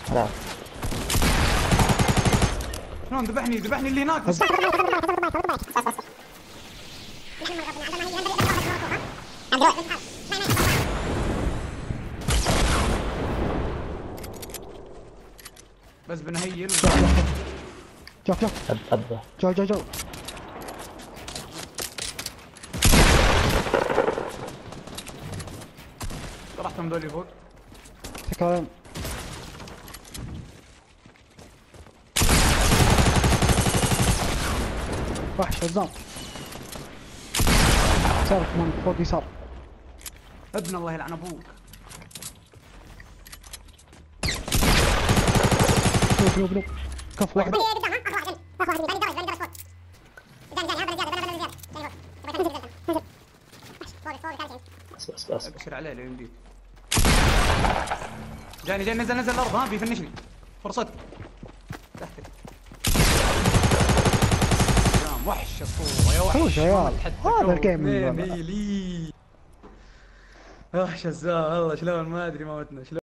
لا شلون ذبحني اللي هناك. بس بنهيل. شوف أبا جو طرحتهم ذولي فوق. تكرم. وحش عزام. يسار كمان فوق يسار. ابن الله يلعن ابوك. نوب كف واحد. بس ابشر عليه لو يمديك. جاني نزل الارض. ها بيفنشني فرصتك تحتك. وحش الصورة يا وحش. خوش يا عيال هذا الجيم ميلي. وحش الزاوية والله. شلون ما ادري موتنا شلون.